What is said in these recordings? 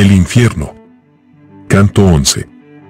El infierno. Canto 11.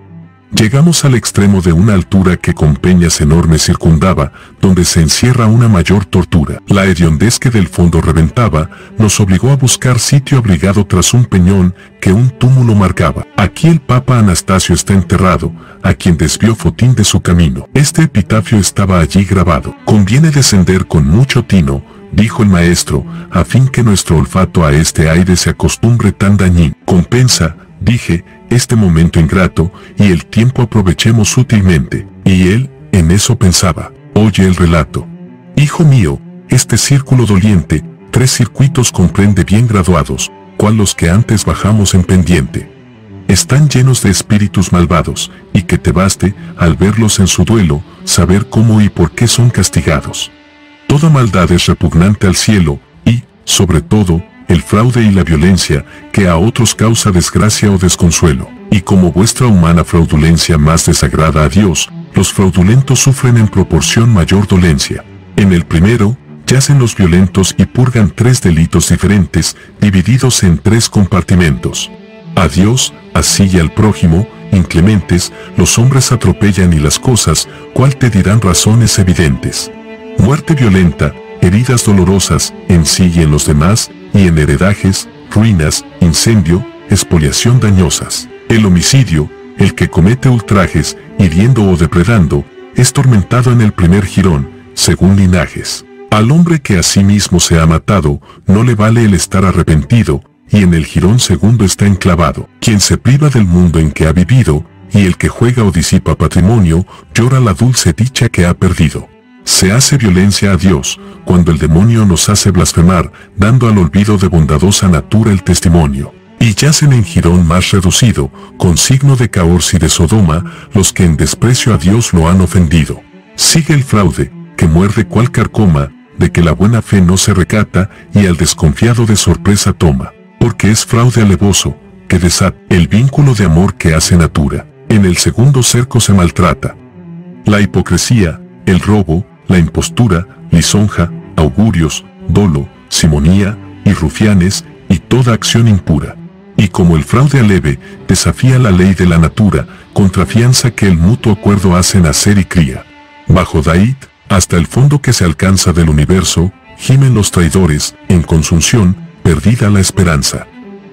Llegamos al extremo de una altura que con peñas enormes circundaba, donde se encierra una mayor tortura. La hediondez que del fondo reventaba, nos obligó a buscar sitio abrigado tras un peñón que un túmulo marcaba. Aquí el Papa Anastasio está enterrado, a quien desvió Fotín de su camino. Este epitafio estaba allí grabado. Conviene descender con mucho tino, dijo el maestro, a fin que nuestro olfato a este aire se acostumbre tan dañino. Compensa, dije, este momento ingrato, y el tiempo aprovechemos útilmente. Y él, en eso pensaba. Oye el relato. Hijo mío, este círculo doliente, 3 circuitos comprende bien graduados, cual los que antes bajamos en pendiente. Están llenos de espíritus malvados, y que te baste, al verlos en su duelo, saber cómo y por qué son castigados. Toda maldad es repugnante al cielo, y, sobre todo, el fraude y la violencia, que a otros causa desgracia o desconsuelo. Y como vuestra humana fraudulencia más desagrada a Dios, los fraudulentos sufren en proporción mayor dolencia. En el primero, yacen los violentos y purgan 3 delitos diferentes, divididos en 3 compartimentos. A Dios, así y al prójimo, inclementes, los hombres atropellan y las cosas, cual te dirán razones evidentes. Muerte violenta, heridas dolorosas, en sí y en los demás, y en heredajes, ruinas, incendio, expoliación dañosas. El homicidio, el que comete ultrajes, hiriendo o depredando, es tormentado en el primer jirón, según linajes. Al hombre que a sí mismo se ha matado, no le vale el estar arrepentido, y en el jirón segundo está enclavado. Quien se priva del mundo en que ha vivido, y el que juega o disipa patrimonio, llora la dulce dicha que ha perdido. Se hace violencia a Dios, cuando el demonio nos hace blasfemar, dando al olvido de bondadosa natura el testimonio. Y yacen en jirón más reducido, con signo de Caors y de Sodoma, los que en desprecio a Dios lo han ofendido. Sigue el fraude, que muerde cual carcoma, de que la buena fe no se recata, y al desconfiado de sorpresa toma. Porque es fraude alevoso, que desata el vínculo de amor que hace natura. En el segundo cerco se maltrata la hipocresía, el robo, la impostura, lisonja, augurios, dolo, simonía, y rufianes, y toda acción impura. Y como el fraude aleve, desafía la ley de la natura, contrafianza que el mutuo acuerdo hace nacer y cría. Bajo Daid, hasta el fondo que se alcanza del universo, gimen los traidores, en consunción, perdida la esperanza.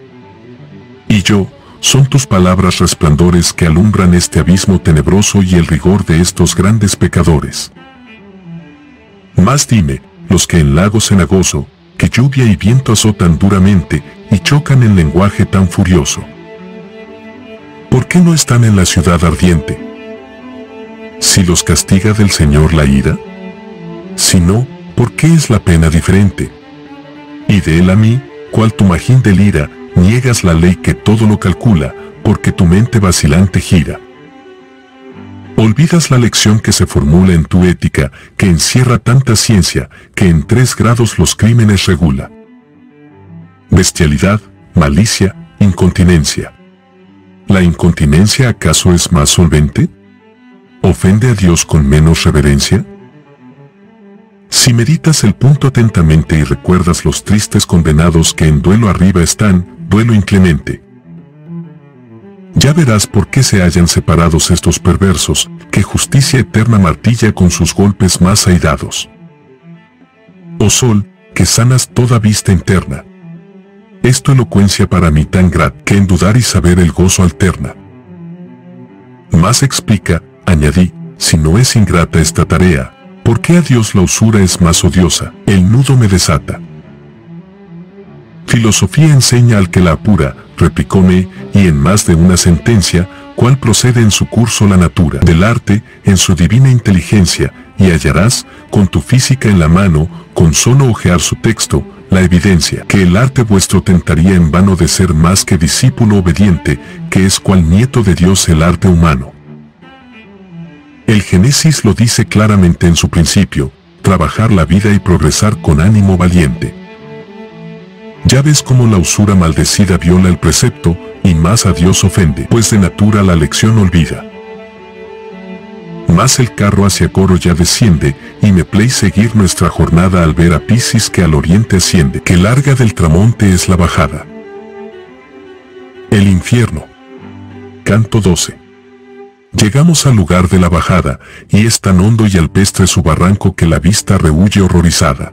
Y yo, son tus palabras resplandores que alumbran este abismo tenebroso y el rigor de estos grandes pecadores. Mas dime, los que en lago cenagoso, que lluvia y viento azotan duramente, y chocan en lenguaje tan furioso. ¿Por qué no están en la ciudad ardiente? Si los castiga del Señor la ira. Si no, ¿por qué es la pena diferente? Y de él a mí, cual tu magín delira, niegas la ley que todo lo calcula, porque tu mente vacilante gira. Olvidas la lección que se formula en tu ética, que encierra tanta ciencia, que en 3 grados los crímenes regula. Bestialidad, malicia, incontinencia. ¿La incontinencia acaso es más solvente? ¿Ofende a Dios con menos reverencia? Si meditas el punto atentamente y recuerdas los tristes condenados que en duelo arriba están, duelo inclemente, ya verás por qué se hallan separados estos perversos, que justicia eterna martilla con sus golpes más airados. Oh sol, que sanas toda vista interna. Es tu elocuencia para mí tan grata, que en dudar y saber el gozo alterna. Más explica, añadí, si no es ingrata esta tarea, ¿por qué a Dios la usura es más odiosa? El nudo me desata. Filosofía enseña al que la apura, replicóme, y en más de una sentencia, cuál procede en su curso la natura del arte, en su divina inteligencia, y hallarás, con tu física en la mano, con solo ojear su texto, la evidencia, que el arte vuestro tentaría en vano de ser más que discípulo obediente, que es cual nieto de Dios el arte humano. El Génesis lo dice claramente en su principio, trabajar la vida y progresar con ánimo valiente. Ya ves cómo la usura maldecida viola el precepto, y más a Dios ofende, pues de natura la lección olvida. Mas el carro hacia Coro ya desciende, y me play seguir nuestra jornada al ver a Piscis que al oriente asciende, que larga del tramonte es la bajada. El infierno. Canto 12. Llegamos al lugar de la bajada, y es tan hondo y alpestre su barranco que la vista rehuye horrorizada.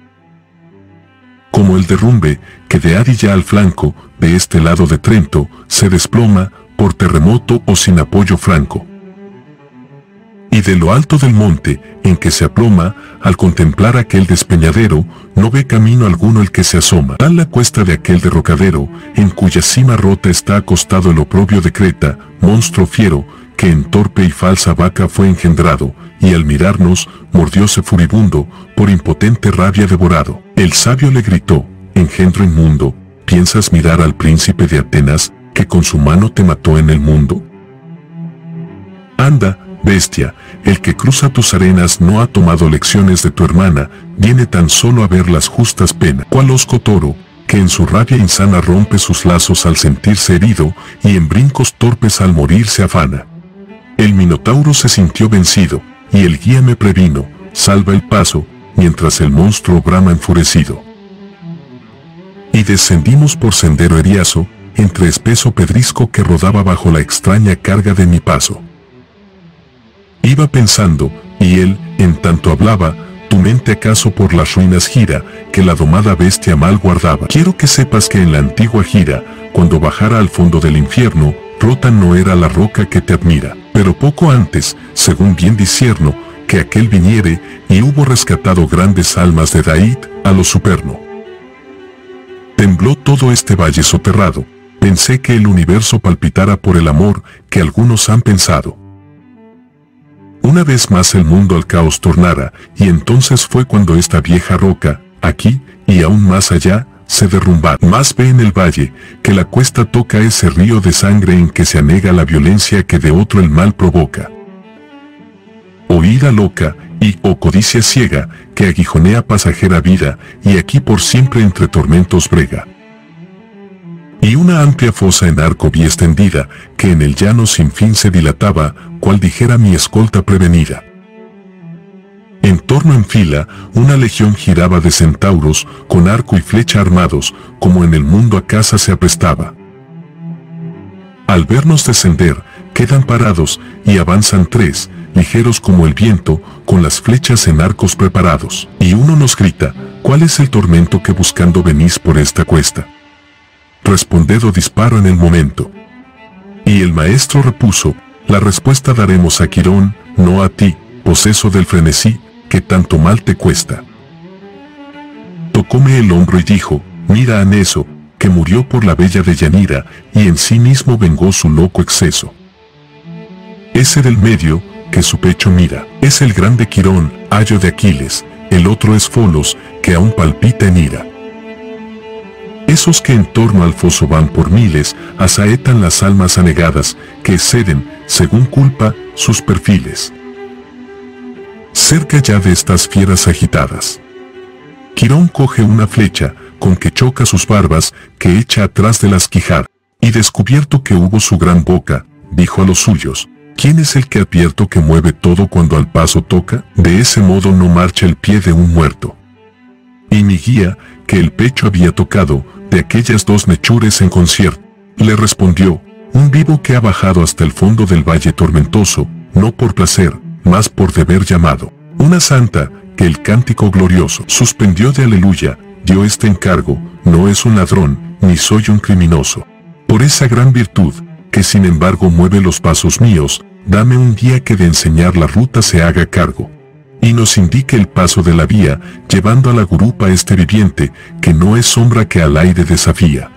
Como el derrumbe, que de Adilla al flanco, de este lado de Trento, se desploma, por terremoto o sin apoyo franco. Y de lo alto del monte, en que se aploma, al contemplar aquel despeñadero, no ve camino alguno el que se asoma. Tal la cuesta de aquel derrocadero, en cuya cima rota está acostado el oprobio de Creta, monstruo fiero, que en torpe y falsa vaca fue engendrado, y al mirarnos, mordióse furibundo, por impotente rabia devorado. El sabio le gritó, engendro inmundo, ¿piensas mirar al príncipe de Atenas, que con su mano te mató en el mundo? Anda, bestia, el que cruza tus arenas no ha tomado lecciones de tu hermana, viene tan solo a ver las justas penas. Cual osco toro, que en su rabia insana rompe sus lazos al sentirse herido, y en brincos torpes al morir se afana. El minotauro se sintió vencido, y el guía me previno, salva el paso, mientras el monstruo brama enfurecido. Y descendimos por sendero eriazo, entre espeso pedrisco que rodaba bajo la extraña carga de mi paso. Iba pensando, y él, en tanto hablaba, tu mente acaso por las ruinas gira, que la domada bestia mal guardaba. Quiero que sepas que en la antigua gira, cuando bajara al fondo del infierno, rota no era la roca que te admira, pero poco antes, según bien discierno, que aquel viniere, y hubo rescatado grandes almas de Daid, a lo superno. Tembló todo este valle soterrado, pensé que el universo palpitara por el amor que algunos han pensado. Una vez más el mundo al caos tornara, y entonces fue cuando esta vieja roca, aquí, y aún más allá, se derrumbara. Más ve en el valle, que la cuesta toca ese río de sangre en que se anega la violencia que de otro el mal provoca. O ira loca, o codicia ciega, que aguijonea pasajera vida, y aquí por siempre entre tormentos brega. Y una amplia fosa en arco vi extendida, que en el llano sin fin se dilataba, cual dijera mi escolta prevenida. En torno en fila, una legión giraba de centauros, con arco y flecha armados, como en el mundo a caza se aprestaba. Al vernos descender, quedan parados, y avanzan tres, ligeros como el viento, con las flechas en arcos preparados. Y uno nos grita, ¿cuál es el tormento que buscando venís por esta cuesta? Responded o disparo en el momento. Y el maestro repuso, la respuesta daremos a Quirón, no a ti, poseso del frenesí, que tanto mal te cuesta. Tocóme el hombro y dijo, mira a Neso, que murió por la bella Deyanira, y en sí mismo vengó su loco exceso. Ese del medio, que su pecho mira, es el grande Quirón, ayo de Aquiles, el otro es Folos, que aún palpita en ira. Esos que en torno al foso van por miles, asaetan las almas anegadas, que exceden, según culpa, sus perfiles. Cerca ya de estas fieras agitadas, Quirón coge una flecha, con que choca sus barbas, que echa atrás de las quijadas, y descubierto que hubo su gran boca, dijo a los suyos, ¿quién es el que advierto que mueve todo cuando al paso toca? De ese modo no marcha el pie de un muerto. Y mi guía, que el pecho había tocado, de aquellas dos mechures en concierto, le respondió, un vivo que ha bajado hasta el fondo del valle tormentoso, no por placer, mas por deber llamado. Una santa, que el cántico glorioso suspendió de aleluya, dio este encargo, no es un ladrón, ni soy un criminoso. Por esa gran virtud, que sin embargo mueve los pasos míos, dame un día que de enseñar la ruta se haga cargo. Y nos indique el paso de la vía, llevando a la gurupa este viviente, que no es sombra que al aire desafía.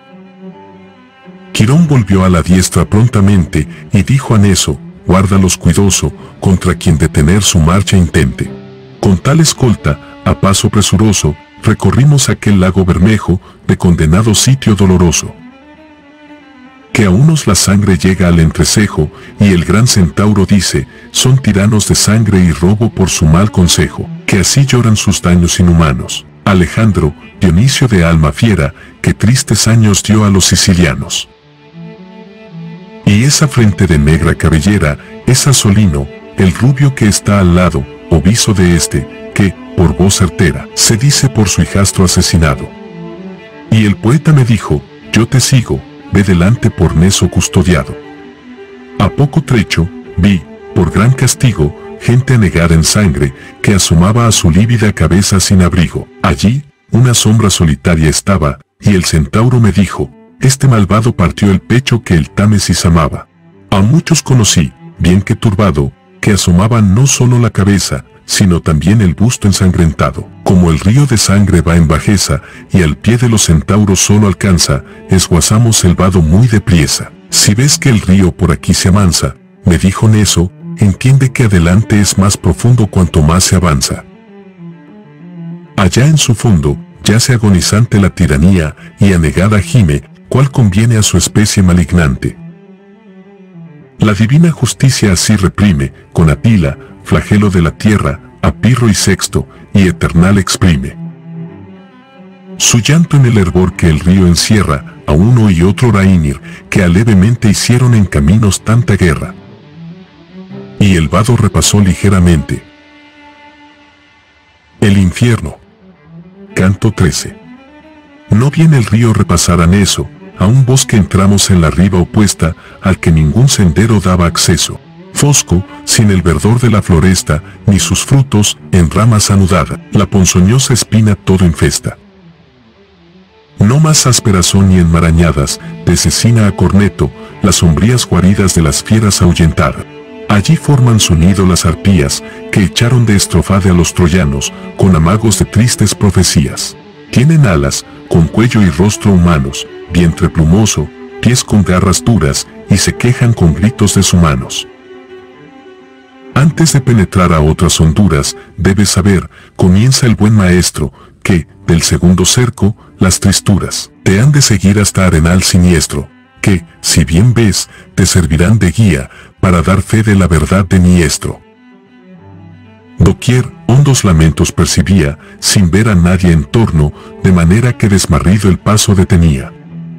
Quirón volvió a la diestra prontamente, y dijo a Neso, guárdalos cuidoso, contra quien detener su marcha intente. Con tal escolta, a paso presuroso, recorrimos aquel lago bermejo, de condenado sitio doloroso. Que a unos la sangre llega al entrecejo, y el gran centauro dice, son tiranos de sangre y robo por su mal consejo, que así lloran sus daños inhumanos. Alejandro, Dionisio de alma fiera, que tristes años dio a los sicilianos. Y esa frente de negra cabellera, es Asolino, el rubio que está al lado, obiso de este, que, por voz certera, se dice por su hijastro asesinado. Y el poeta me dijo, yo te sigo, ve delante por neso custodiado. A poco trecho, vi, por gran castigo, gente anegada en sangre, que asomaba a su lívida cabeza sin abrigo. Allí, una sombra solitaria estaba, y el centauro me dijo, este malvado partió el pecho que el Támesis amaba. A muchos conocí, bien que turbado, que asomaban no solo la cabeza, sino también el busto ensangrentado. Como el río de sangre va en bajeza, y al pie de los centauros solo alcanza, esguazamos el vado muy depriesa. Si ves que el río por aquí se amansa, me dijo Neso, entiende que adelante es más profundo cuanto más se avanza. Allá en su fondo, yace agonizante la tiranía, y anegada gime, cual conviene a su especie malignante. La divina justicia así reprime, con Atila, flagelo de la tierra, a Pirro y Sexto, y eternal exprime. Su llanto en el hervor que el río encierra, a uno y otro Raínir, que alevemente hicieron en caminos tanta guerra. Y el vado repasó ligeramente. El infierno. Canto 13. No bien el río repasara Neso, a un bosque entramos en la riba opuesta, al que ningún sendero daba acceso. Fosco, sin el verdor de la floresta, ni sus frutos, en ramas anudada, la ponzoñosa espina todo infesta. No más ásperas son ni enmarañadas, de cecina a corneto, las sombrías guaridas de las fieras ahuyentadas. Allí forman su nido las arpías, que echaron de estrofade a los troyanos, con amagos de tristes profecías. Tienen alas, con cuello y rostro humanos, vientre plumoso, pies con garras duras, y se quejan con gritos deshumanos. Antes de penetrar a otras honduras, debes saber, comienza el buen maestro, que, del segundo cerco, las tristuras, te han de seguir hasta arenal siniestro, que, si bien ves, te servirán de guía, para dar fe de la verdad de Niestro. Doquier, hondos lamentos percibía, sin ver a nadie en torno, de manera que desmarrido el paso detenía.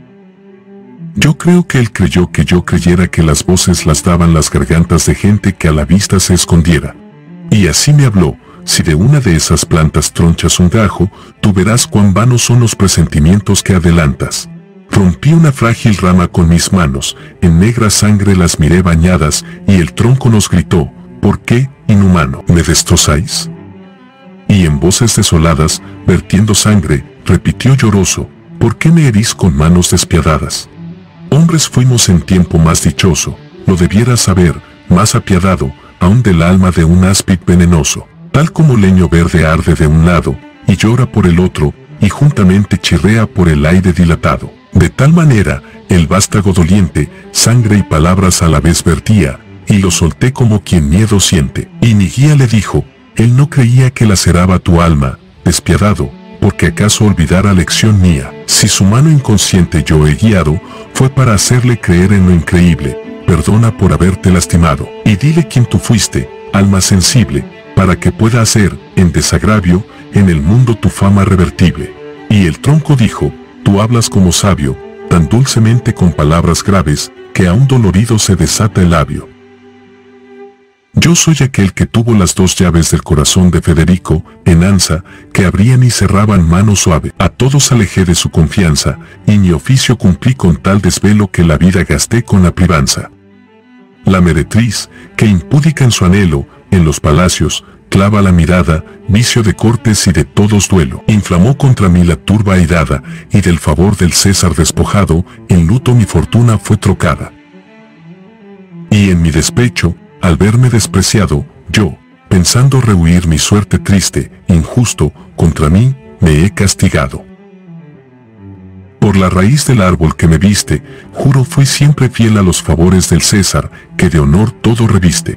Yo creo que él creyó que yo creyera que las voces las daban las gargantas de gente que a la vista se escondiera. Y así me habló, si de una de esas plantas tronchas un gajo, tú verás cuán vanos son los presentimientos que adelantas. Rompí una frágil rama con mis manos, en negra sangre las miré bañadas, y el tronco nos gritó, ¿por qué, inhumano, me destrozáis? Y en voces desoladas, vertiendo sangre, repitió lloroso, ¿por qué me herís con manos despiadadas? Hombres fuimos en tiempo más dichoso, lo debieras saber, más apiadado, aún del alma de un áspid venenoso, tal como leño verde arde de un lado, y llora por el otro, y juntamente chirrea por el aire dilatado. De tal manera, el vástago doliente, sangre y palabras a la vez vertía, y lo solté como quien miedo siente. Y mi guía le dijo, él no creía que laceraba tu alma, despiadado, porque acaso olvidara lección mía. Si su mano inconsciente yo he guiado, fue para hacerle creer en lo increíble, perdona por haberte lastimado. Y dile quién tú fuiste, alma sensible, para que pueda hacer, en desagravio, en el mundo tu fama revertible. Y el tronco dijo, tú hablas como sabio, tan dulcemente con palabras graves, que a un dolorido se desata el labio. Yo soy aquel que tuvo las dos llaves del corazón de Federico, en ansa, que abrían y cerraban mano suave. A todos alejé de su confianza, y mi oficio cumplí con tal desvelo que la vida gasté con la privanza. La meretriz, que impúdica en su anhelo, en los palacios, clava la mirada, vicio de cortes y de todos duelo. Inflamó contra mí la turba airada, y del favor del César despojado, en luto mi fortuna fue trocada. Y en mi despecho, al verme despreciado, yo, pensando rehuir mi suerte triste, injusto, contra mí, me he castigado. Por la raíz del árbol que me viste, juro fui siempre fiel a los favores del César, que de honor todo reviste.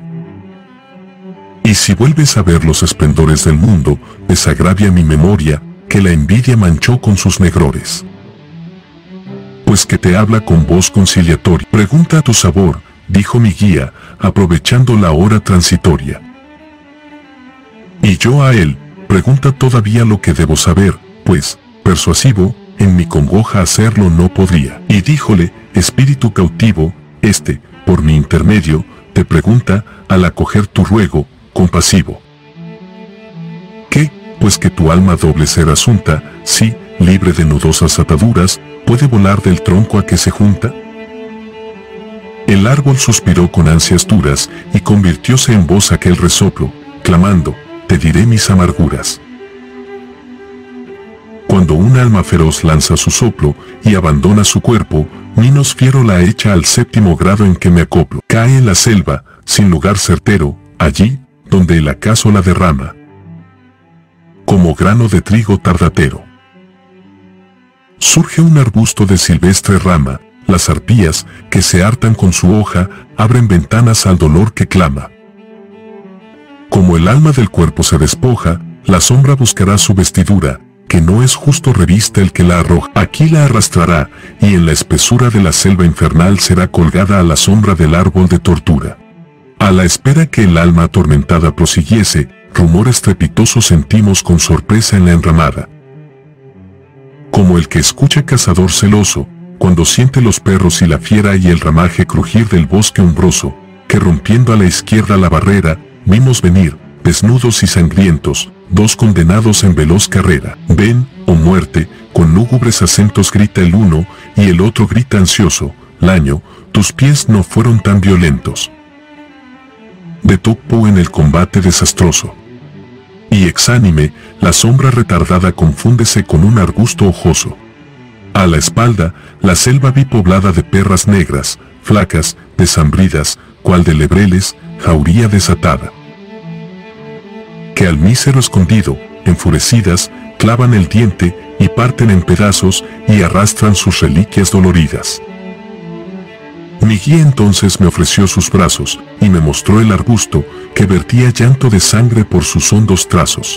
Y si vuelves a ver los esplendores del mundo, desagravia mi memoria, que la envidia manchó con sus negrores. Pues que te habla con voz conciliatoria. Pregunta a tu sabor, dijo mi guía, aprovechando la hora transitoria. Y yo a él, pregunta todavía lo que debo saber, pues, persuasivo, en mi congoja hacerlo no podría. Y díjole, espíritu cautivo, por mi intermedio, te pregunta, al acoger tu ruego, compasivo. ¿Qué? Pues que tu alma doble ser asunta, sí, libre de nudosas ataduras, puede volar del tronco a que se junta? El árbol suspiró con ansias duras y convirtióse en voz aquel resoplo, clamando, te diré mis amarguras. Cuando un alma feroz lanza su soplo y abandona su cuerpo, menos fiero la echa al séptimo grado en que me acoplo. Cae en la selva, sin lugar certero, allí, donde el acaso la derrama. Como grano de trigo tardatero. Surge un arbusto de silvestre rama, las arpías, que se hartan con su hoja, abren ventanas al dolor que clama. Como el alma del cuerpo se despoja, la sombra buscará su vestidura, que no es justo revista el que la arroja. Aquí la arrastrará, y en la espesura de la selva infernal será colgada a la sombra del árbol de tortura. A la espera que el alma atormentada prosiguiese, rumor estrepitoso sentimos con sorpresa en la enramada. Como el que escucha cazador celoso, cuando siente los perros y la fiera y el ramaje crujir del bosque umbroso, que rompiendo a la izquierda la barrera, vimos venir, desnudos y sangrientos, dos condenados en veloz carrera. Ven, oh muerte, con lúgubres acentos grita el uno, y el otro grita ansioso, Laño, tus pies no fueron tan violentos. De topo en el combate desastroso. Y exánime, la sombra retardada confúndese con un arbusto ojoso. A la espalda, la selva vi poblada de perras negras, flacas, desambridas, cual de lebreles, jauría desatada. Que al mísero escondido, enfurecidas, clavan el diente, y parten en pedazos, y arrastran sus reliquias doloridas. Mi guía entonces me ofreció sus brazos, y me mostró el arbusto, que vertía llanto de sangre por sus hondos trazos.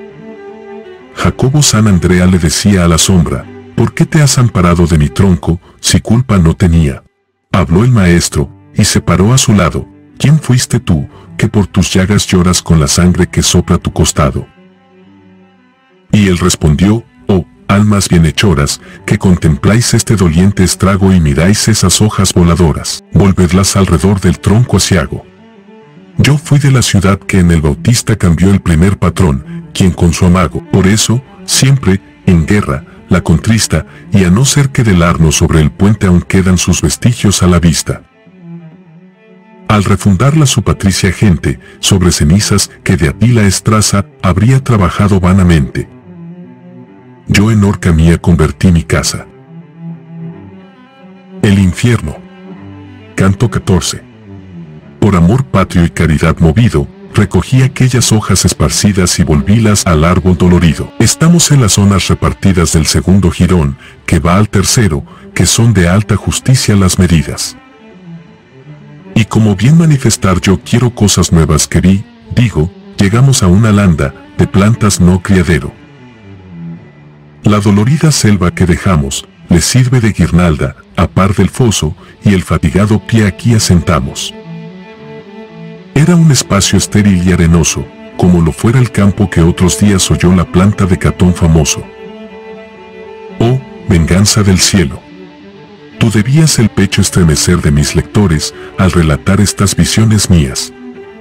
Jacobo San Andrea le decía a la sombra, ¿por qué te has amparado de mi tronco, si culpa no tenía? Habló el maestro, y se paró a su lado, ¿quién fuiste tú, que por tus llagas lloras con la sangre que sopla tu costado? Y él respondió, oh, almas bienhechoras, que contempláis este doliente estrago y miráis esas hojas voladoras, volvedlas alrededor del tronco aciago. Yo fui de la ciudad que en el Bautista cambió el primer patrón, quien con su amago, por eso, siempre, en guerra, la contrista, y a no ser que del Arno sobre el puente aún quedan sus vestigios a la vista. Al refundarla su patricia gente, sobre cenizas que de Atila Estraza habría trabajado vanamente. Yo en horca mía convertí mi casa. El infierno. Canto 14. Por amor patrio y caridad movido, recogí aquellas hojas esparcidas y volvílas al árbol dolorido. Estamos en las zonas repartidas del segundo jirón, que va al tercero, que son de alta justicia las medidas. Y como bien manifestar yo quiero cosas nuevas que vi, digo, llegamos a una landa, de plantas no criadero. La dolorida selva que dejamos, le sirve de guirnalda, a par del foso, y el fatigado pie aquí asentamos. Era un espacio estéril y arenoso, como lo fuera el campo que otros días oyó la planta de Catón famoso. Oh, venganza del cielo. Tú debías el pecho estremecer de mis lectores, al relatar estas visiones mías.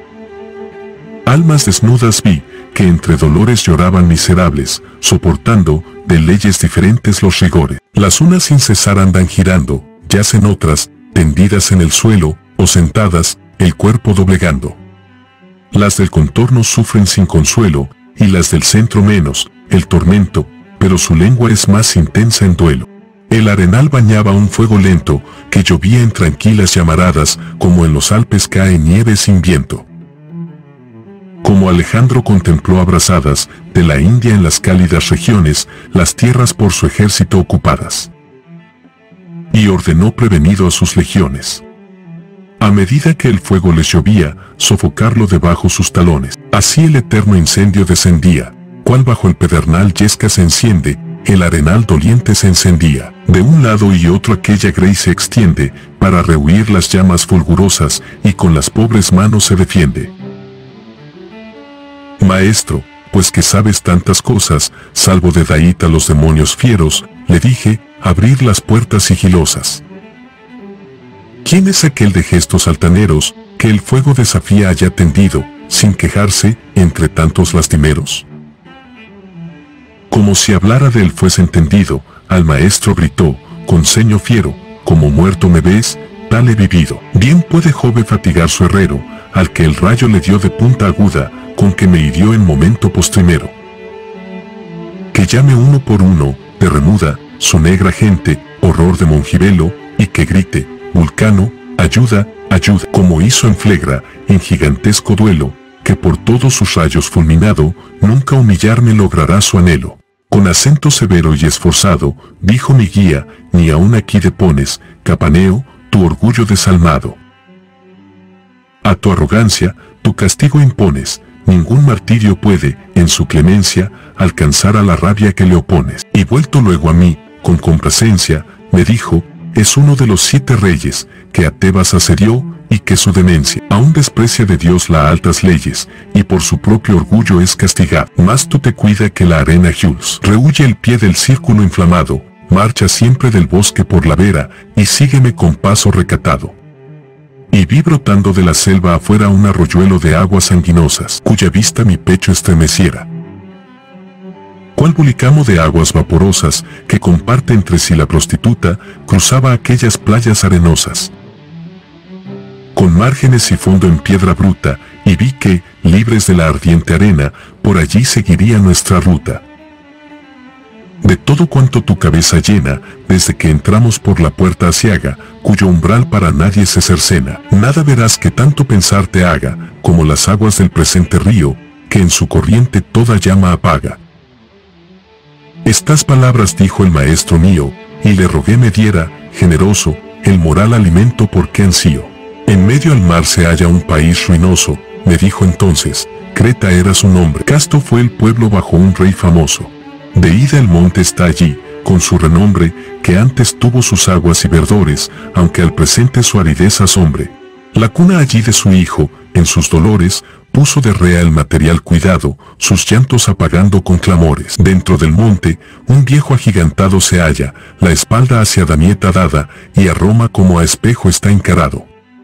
Almas desnudas vi, que entre dolores lloraban miserables, soportando, de leyes diferentes los rigores. Las unas sin cesar andan girando, yacen otras, tendidas en el suelo, o sentadas, el cuerpo doblegando. Las del contorno sufren sin consuelo, y las del centro menos, el tormento, pero su lengua es más intensa en duelo. El arenal bañaba un fuego lento, que llovía en tranquilas llamaradas, como en los Alpes cae nieve sin viento. Como Alejandro contempló abrasadas, de la India en las cálidas regiones, las tierras por su ejército ocupadas. Y ordenó prevenido a sus legiones. A medida que el fuego les llovía, sofocarlo debajo sus talones. Así el eterno incendio descendía, cual bajo el pedernal yesca se enciende, el arenal doliente se encendía. De un lado y otro aquella grey se extiende, para rehuir las llamas fulgurosas, y con las pobres manos se defiende. Maestro, pues que sabes tantas cosas, salvo de Daíta los demonios fieros, le dije, abrir las puertas sigilosas. ¿Quién es aquel de gestos altaneros, que el fuego desafía allá tendido, sin quejarse, entre tantos lastimeros? Como si hablara de él fuese entendido, al maestro gritó, con ceño fiero, como muerto me ves, tal he vivido. Bien puede Jove fatigar su herrero, al que el rayo le dio de punta aguda, con que me hirió en momento postrimero. Que llame uno por uno, de remuda, su negra gente, horror de Mongibelo, y que grite, Vulcano, ayuda, ayuda, como hizo en Flegra, en gigantesco duelo, que por todos sus rayos fulminado, nunca humillarme logrará su anhelo. Con acento severo y esforzado, dijo mi guía, ni aun aquí depones, Capaneo, tu orgullo desalmado. A tu arrogancia, tu castigo impones, ningún martirio puede, en su clemencia, alcanzar a la rabia que le opones. Y vuelto luego a mí, con complacencia, me dijo, es uno de los 7 reyes, que a Tebas asedió, y que su demencia aún desprecia de Dios las altas leyes, y por su propio orgullo es castigado. Más tú te cuida que la arena Jules. Rehuye el pie del círculo inflamado, marcha siempre del bosque por la vera, y sígueme con paso recatado. Y vi brotando de la selva afuera un arroyuelo de aguas sanguinosas, cuya vista mi pecho estremeciera. Cual bulicamo de aguas vaporosas, que comparte entre sí la prostituta, cruzaba aquellas playas arenosas, con márgenes y fondo en piedra bruta, y vi que, libres de la ardiente arena, por allí seguiría nuestra ruta. De todo cuanto tu cabeza llena, desde que entramos por la puerta aciaga, cuyo umbral para nadie se cercena, nada verás que tanto pensar te haga, como las aguas del presente río, que en su corriente toda llama apaga. Estas palabras dijo el maestro mío, y le rogué me diera, generoso, el moral alimento porque ansío. En medio al mar se halla un país ruinoso, me dijo entonces, Creta era su nombre. Casto fue el pueblo bajo un rey famoso. De ida el monte está allí, con su renombre, que antes tuvo sus aguas y verdores, aunque al presente su aridez asombre. La cuna allí de su hijo, en sus dolores, puso de rea el material cuidado, sus llantos apagando con clamores. Dentro del monte, un viejo agigantado se halla, la espalda hacia Damieta dada, y a Roma como a espejo está encarado.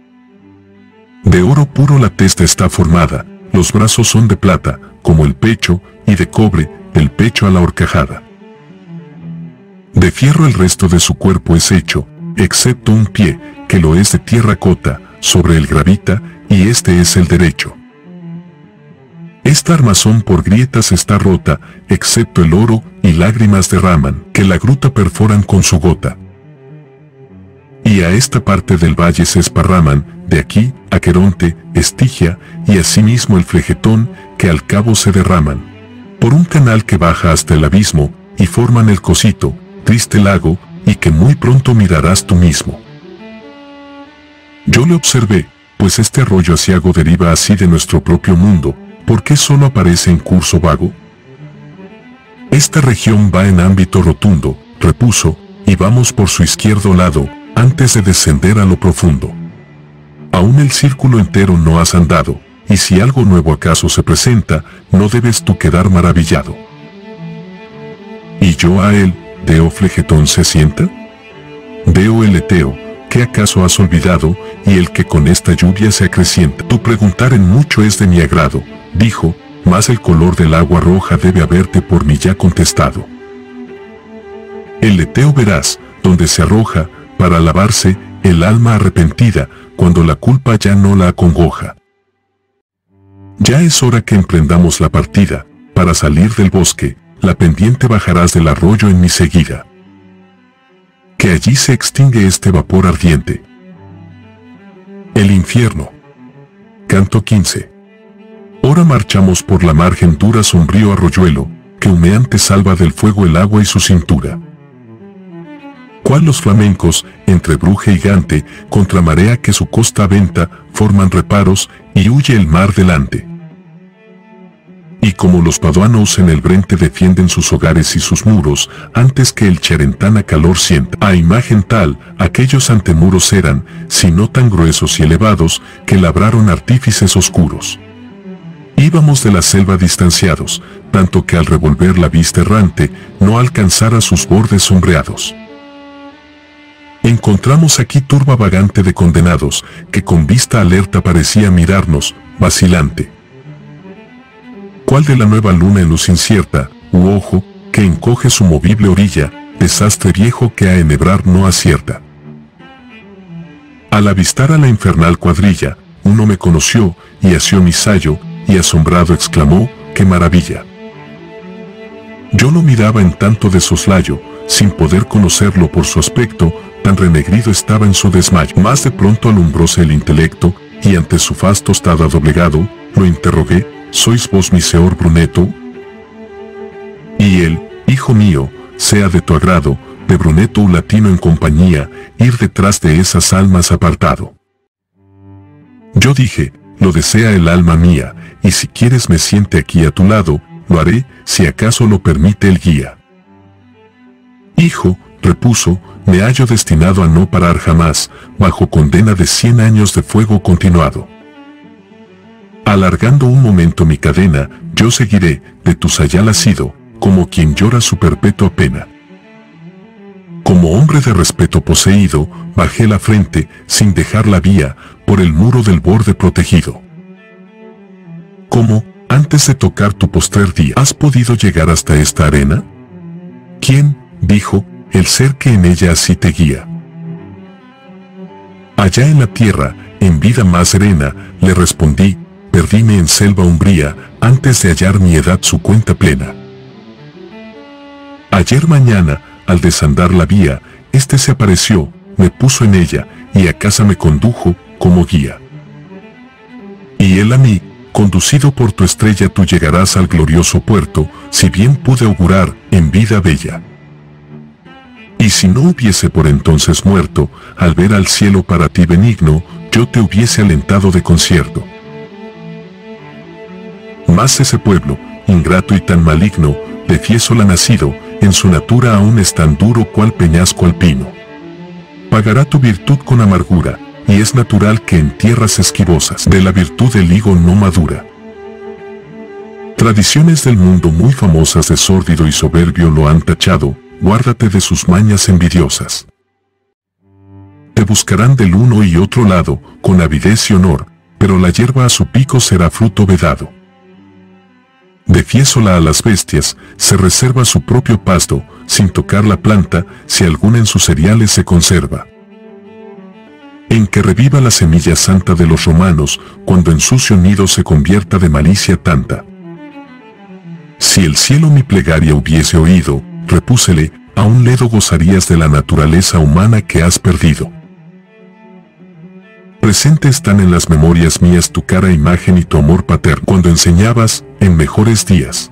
De oro puro la testa está formada, los brazos son de plata, como el pecho, y de cobre, el pecho a la horcajada. De fierro el resto de su cuerpo es hecho, excepto un pie, que lo es de tierra cota, sobre el gravita, y este es el derecho. Esta armazón por grietas está rota, excepto el oro, y lágrimas derraman, que la gruta perforan con su gota. Y a esta parte del valle se esparraman, de aquí, Aqueronte, Estigia, y asimismo el Flegetón, que al cabo se derraman, por un canal que baja hasta el abismo, y forman el Cosito, triste lago, y que muy pronto mirarás tú mismo. Yo le observé, pues este arroyo aciago deriva así de nuestro propio mundo, ¿por qué solo aparece en curso vago? Esta región va en ámbito rotundo, repuso, y vamos por su izquierdo lado, antes de descender a lo profundo. Aún el círculo entero no has andado, y si algo nuevo acaso se presenta, no debes tú quedar maravillado. ¿Y yo a él, Deo Flegetón se sienta? Deo el Eteo, ¿qué acaso has olvidado, y el que con esta lluvia se acrecienta? Tu preguntar en mucho es de mi agrado, dijo, mas el color del agua roja debe haberte por mí ya contestado. El Eteo verás, donde se arroja, para lavarse, el alma arrepentida, cuando la culpa ya no la acongoja. Ya es hora que emprendamos la partida, para salir del bosque, la pendiente bajarás del arroyo en mi seguida. Que allí se extingue este vapor ardiente. El infierno. Canto 15. Ora marchamos por la margen dura sombrío arroyuelo, que humeante salva del fuego el agua y su cintura. Cual los flamencos, entre bruje y gante, contra marea que su costa aventa, forman reparos, y huye el mar delante. Y como los paduanos en el Brente defienden sus hogares y sus muros, antes que el Charentana calor sienta, a imagen tal, aquellos antemuros eran, si no tan gruesos y elevados, que labraron artífices oscuros. Íbamos de la selva distanciados, tanto que al revolver la vista errante, no alcanzara sus bordes sombreados. Encontramos aquí turba vagante de condenados, que con vista alerta parecía mirarnos, vacilante. ¿Cuál de la nueva luna en luz incierta, u ojo, que encoge su movible orilla, desastre viejo que a enhebrar no acierta. Al avistar a la infernal cuadrilla, uno me conoció y asió mi sayo, y asombrado exclamó, ¡qué maravilla! Yo lo miraba en tanto de soslayo, sin poder conocerlo por su aspecto, tan renegrido estaba en su desmayo. Más de pronto alumbróse el intelecto, y ante su faz tostada doblegado, lo interrogué, ¿sois vos mi señor Brunetto? Y él, hijo mío, sea de tu agrado, de Brunetto un latino en compañía, ir detrás de esas almas apartado. Yo dije, lo desea el alma mía, y si quieres me siente aquí a tu lado, lo haré, si acaso lo permite el guía. Hijo, repuso, me hallo destinado a no parar jamás, bajo condena de 100 años de fuego continuado. Alargando un momento mi cadena, yo seguiré, de tu sayal asido, como quien llora su perpetua pena. Como hombre de respeto poseído, bajé la frente, sin dejar la vía, por el muro del borde protegido. ¿Cómo, antes de tocar tu postrer día, has podido llegar hasta esta arena? ¿Quién, dijo, el ser que en ella así te guía? Allá en la tierra, en vida más serena, le respondí, perdíme en selva umbría, antes de hallar mi edad su cuenta plena. Ayer mañana, al desandar la vía, este se apareció, me puso en ella, y a casa me condujo, como guía. Y él a mí, conducido por tu estrella tú llegarás al glorioso puerto, si bien pude augurar, en vida bella. Y si no hubiese por entonces muerto, al ver al cielo para ti benigno, yo te hubiese alentado de concierto. Mas ese pueblo, ingrato y tan maligno, de Fiesole nacido, en su natura aún es tan duro cual peñasco alpino. Pagará tu virtud con amargura, y es natural que en tierras esquivosas de la virtud el higo no madura. Tradiciones del mundo muy famosas de sórdido y soberbio lo han tachado, guárdate de sus mañas envidiosas. Te buscarán del uno y otro lado, con avidez y honor, pero la hierba a su pico será fruto vedado. De Fiesole a las bestias, se reserva su propio pasto, sin tocar la planta, si alguna en sus cereales se conserva. En que reviva la semilla santa de los romanos, cuando en sucio nido se convierta de malicia tanta. Si el cielo mi plegaria hubiese oído, repúsele, aún ledo gozarías de la naturaleza humana que has perdido. Presente están en las memorias mías tu cara imagen y tu amor paterno, cuando enseñabas, en mejores días.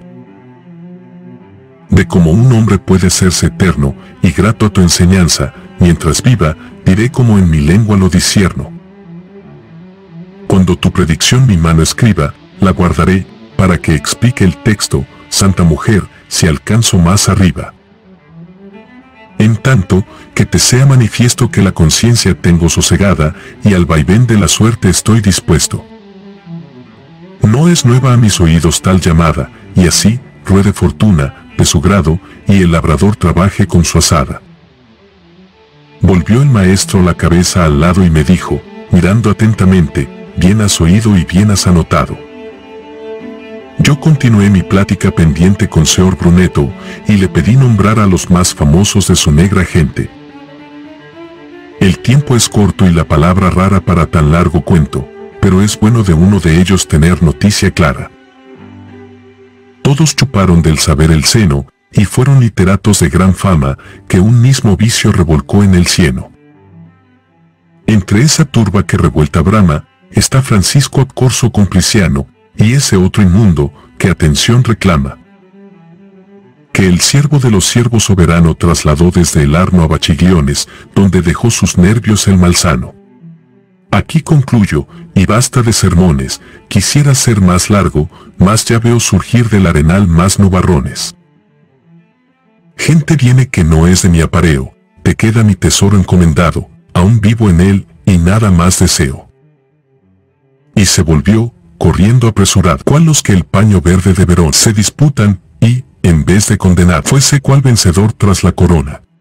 De cómo un hombre puede serse eterno, y grato a tu enseñanza, mientras viva, diré como en mi lengua lo discierno. Cuando tu predicción mi mano escriba, la guardaré, para que explique el texto, Santa Mujer, si alcanzo más arriba. En tanto, que te sea manifiesto que la conciencia tengo sosegada, y al vaivén de la suerte estoy dispuesto. No es nueva a mis oídos tal llamada, y así, ruede fortuna, de su grado, y el labrador trabaje con su azada. Volvió el maestro la cabeza al lado y me dijo, mirando atentamente, bien has oído y bien has anotado. Yo continué mi plática pendiente con señor Brunetto, y le pedí nombrar a los más famosos de su negra gente. El tiempo es corto y la palabra rara para tan largo cuento, pero es bueno de uno de ellos tener noticia clara. Todos chuparon del saber el seno, y fueron literatos de gran fama, que un mismo vicio revolcó en el cieno. Entre esa turba que revuelta brama, está Francisco Corso Compliciano, y ese otro inmundo, que atención reclama. Que el siervo de los siervos soberano trasladó desde el Arno a Bachigliones, donde dejó sus nervios el malsano. Aquí concluyo, y basta de sermones, quisiera ser más largo, mas ya veo surgir del arenal más nubarrones. Gente viene que no es de mi apareo, te queda mi tesoro encomendado, aún vivo en él, y nada más deseo. Y se volvió, corriendo apresurado, cual los que el paño verde de Verón se disputan, y, en vez de condenar, fuese cual vencedor tras la corona.